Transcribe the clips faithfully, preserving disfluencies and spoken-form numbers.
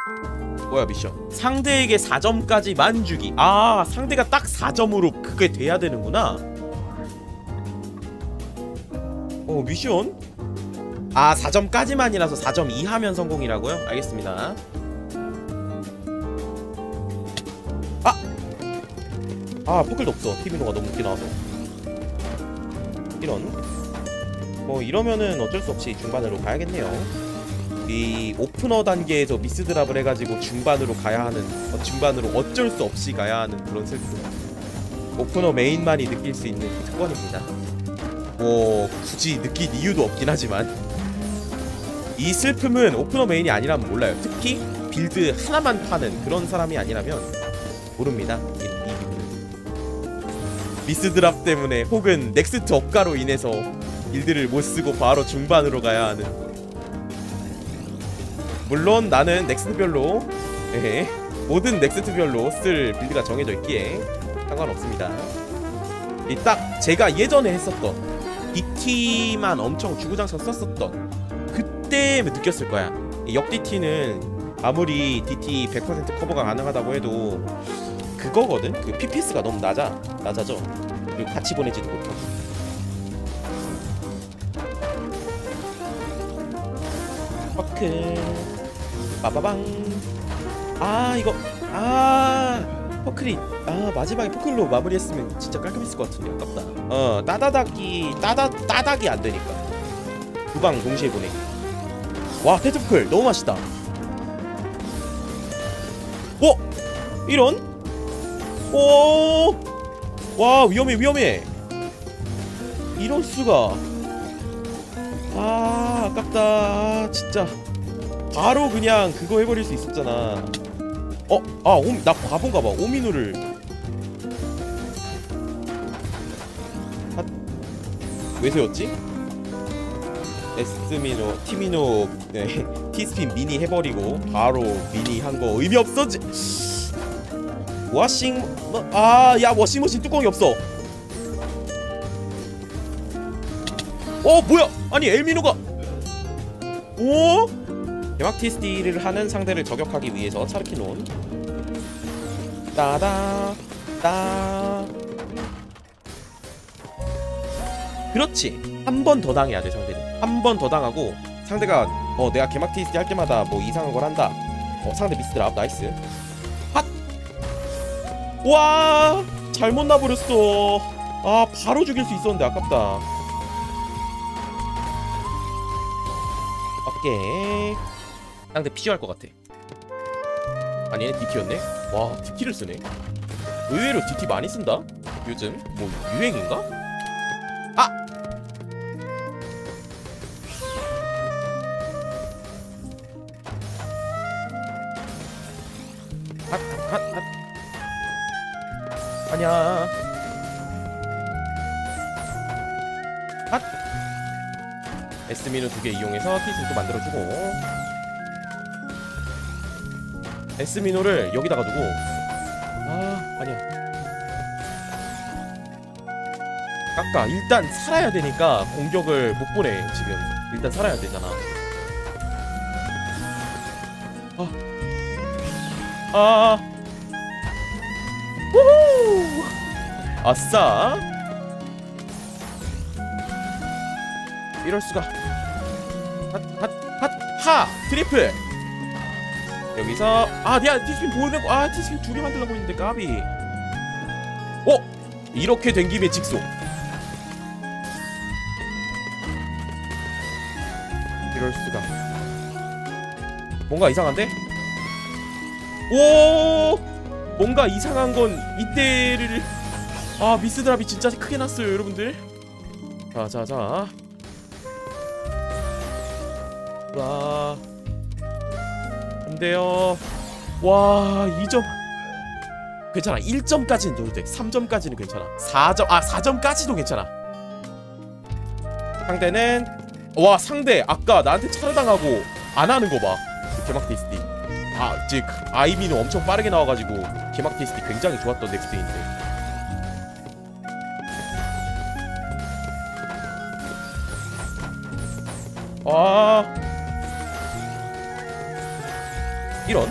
뭐야 미션 상대에게 사 점까지만 주기. 아 상대가 딱 사 점으로 그게 돼야 되는구나. 어 미션? 아 사 점까지만이라서 사 점 이하면 성공이라고요? 알겠습니다. 아! 아 포클도 없어. 티비노가 너무 늦게 나와서. 이런 뭐 이러면은 어쩔 수 없이 중반으로 가야겠네요. 이 오프너 단계에서 미스드랍을 해가지고 중반으로 가야 하는 어, 중반으로 어쩔 수 없이 가야 하는 그런 슬픔. 오프너 메인만이 느낄 수 있는 특권입니다. 뭐 굳이 느낄 이유도 없긴 하지만 이 슬픔은 오프너 메인이 아니라면 몰라요. 특히 빌드 하나만 파는 그런 사람이 아니라면 모릅니다. 이, 이 기분은 미스드랍 때문에 혹은 넥스트 억가로 인해서 빌드를 못쓰고 바로 중반으로 가야 하는. 물론 나는 넥스트별로 에헤, 모든 넥스트별로 쓸 빌드가 정해져 있기에 상관없습니다. 이 딱 제가 예전에 했었던 디티만 엄청 주구장창 썼었던 그때 느꼈을 거야. 역 디티는 아무리 디티 백 퍼센트 커버가 가능하다고 해도 그거거든? 그 피피에스가 너무 낮아 낮아져. 그리고 같이 보내지도 못하고. 퍼클 빠바방. 아 이거 아 퍼클이 아 마지막에 퍼클로 마무리했으면 진짜 깔끔했을 것 같은데 아깝다. 어 따다닥이 따다 따닥이 안 되니까 두 방 동시에 보내. 와 테트포클 너무 맛있다. 어 이런 오와 위험해 위험해. 이럴 수가. 아 아깝다. 아, 진짜 바로 그냥 그거 해버릴 수 있었잖아. 어? 아 오, 나 바본가봐. 오미노를 아, 왜 세웠지? 에스미노 티미노 네, 티스핀 미니 해버리고 바로 미니 한 거 의미 없어지. 워싱 뭐, 아야 워싱머신 뚜껑이 없어. 어 뭐야 아니 엘미노가 오? 개막 티스티를 하는 상대를 저격하기 위해서 차르키논 따다 따 그렇지. 한 번 더 당해야 돼. 상대는 한 번 더 당하고 상대가 어 내가 개막 티스티 할 때마다 뭐 이상한 걸 한다. 어 상대 미스드랍 나이스. 핫! 와 잘못 나버렸어. 아 바로 죽일 수 있었는데 아깝다. 오케이. 상대 피지오할 것 같아. 아니 얘네 디티였네? 와 디티를 쓰네. 의외로 디티 많이 쓴다? 요즘? 뭐 유행인가? 아! 핫! 핫! 핫! 아냐 핫! 에스미노 두 개 이용해서 티스도 만들어주고 에스미노를 여기다가 두고 아 아니야 깎아. 일단 살아야 되니까 공격을 못 보내. 지금 일단 살아야 되잖아. 아 아 우후 아싸. 이럴 수가. 핫핫핫하 트리플. 여기서 아 내가 티스핀 보내고 아 티스핀 두 개 만들려고 했는데 까비. 어 이렇게 된 김에 직소. 이럴 수가. 뭔가 이상한데? 오 뭔가 이상한 건 이때를 아 미스드랍이 진짜 크게 났어요 여러분들. 자자자 와 안돼요. 와 이 점 괜찮아. 일 점까지는 넣어도 돼. 삼 점까지는 괜찮아. 사 점 아 사 점까지도 괜찮아. 상대는 와 상대 아까 나한테 차르당하고 안하는 거봐. 개막 테이스티 아 즉 아이미는 엄청 빠르게 나와가지고 개막 테이스티 굉장히 좋았던 넥스트인데 아 이런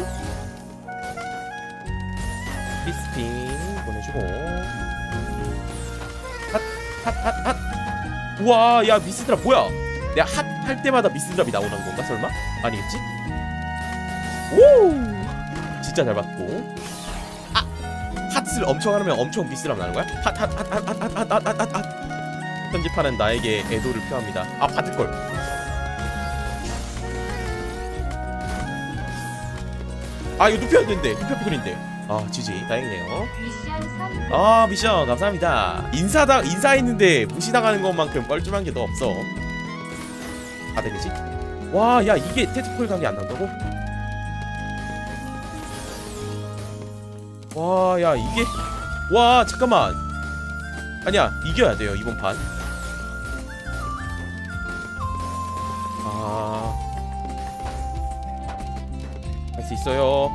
리스팅 보내주고 핫핫핫핫. 우와 야 미스드랍 뭐야? 내가 핫 할 때마다 미스드랍이 나오는 건가 설마? 아니겠지? 오 진짜 잘 받고. 아 핫을 엄청 하면 엄청 미스드랍 나는 거야? 핫핫핫핫핫핫핫핫핫. 편집하는 나에게 애도를 표합니다. 아 받을걸. 아 이거 눕혀야 되는데 눕혀 피글인데. 아 지지 다행이네요. 아 미션 감사합니다. 인사다 인사했는데 무시당하는 것만큼 뻘쭘한 게 더 없어. 다 되겠지? 와 야 이게 테트폴 각이 안 난다고? 와 야 이게 와 잠깐만 아니야 이겨야 돼요 이번 판. 아 할 수 있어요.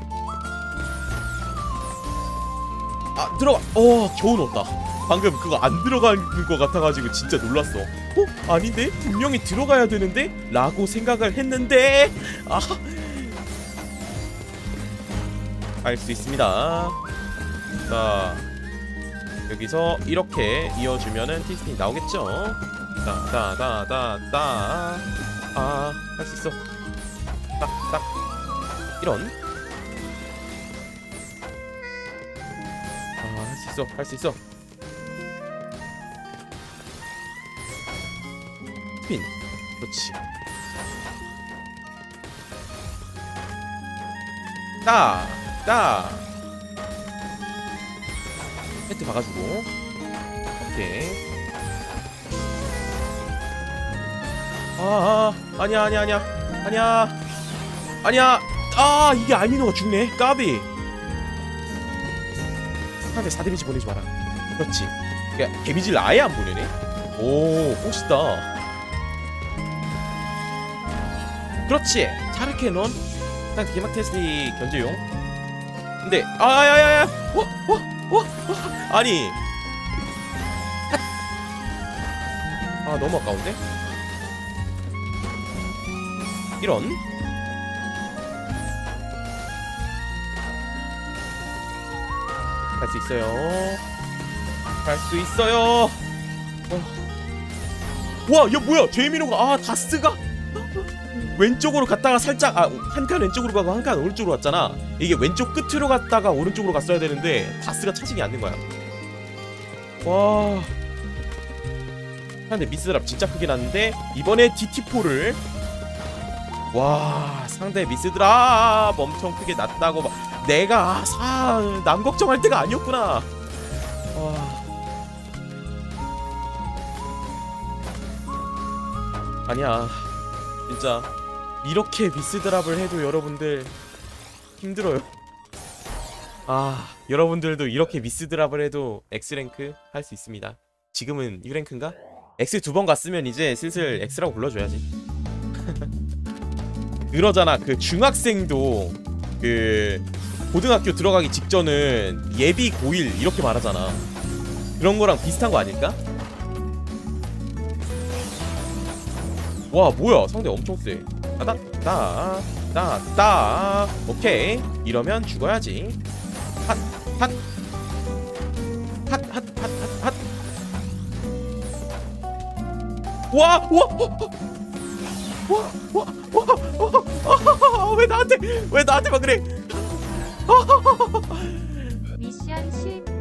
아 들어가. 어 겨우 넣었다. 방금 그거 안 들어가는 거 같아가지고 진짜 놀랐어. 어? 아닌데? 분명히 들어가야 되는데? 라고 생각을 했는데 아 할 수 있습니다. 자 여기서 이렇게 이어주면은 티스팅 나오겠죠? 따따따따따 아 할 수 있어. 딱딱 이런 아 할 수 있어 할 수 있어. 스핀 그렇지. 따 따 헤트 박아주고 오케이. 아, 아 아니야 아니야 아니야 아니야 아니야. 아 이게 알미노가 죽네. 까비. 상대 사 데미지 보내지 마라. 그렇지. 그러니까 데미지를 아예 안 보내네. 오 멋있다. 그렇지. 차르케논 상대 기막 테스트 견제용. 근데 아야야야 와와와 아니 아 너무 아까운데. 이런 할 수 있어요. 할 수 있어요. 어. 와, 야 뭐야? 제이미노가 아 다스가 왼쪽으로 갔다가 살짝 아 한 칸 왼쪽으로 가고 한 칸 오른쪽으로 갔잖아. 이게 왼쪽 끝으로 갔다가 오른쪽으로 갔어야 되는데 다스가 차징이 안 된 거야. 와. 근데 미스드랍 진짜 크게 났는데 이번에 디티포를 와 상대 미스드랍 엄청 크게 났다고 막 내가 사 남 걱정할 때가 아니었구나. 와. 아니야 진짜 이렇게 미스드랍을 해도 여러분들 힘들어요. 아 여러분들도 이렇게 미스드랍을 해도 X랭크 할 수 있습니다. 지금은 U랭크인가? X 두 번 갔으면 이제 슬슬 X라고 불러줘야지. 그러잖아. 그 중학생도 그 고등학교 들어가기 직전은 예비 고일 이렇게 말하잖아. 그런 거랑 비슷한 거 아닐까? 와 뭐야 상대 엄청 세. 따다 따 따 따 오케이 이러면 죽어야지. 핫핫핫핫핫핫 와 와 와 와 왜 나한테 왜 나한테만 그래. 미션 십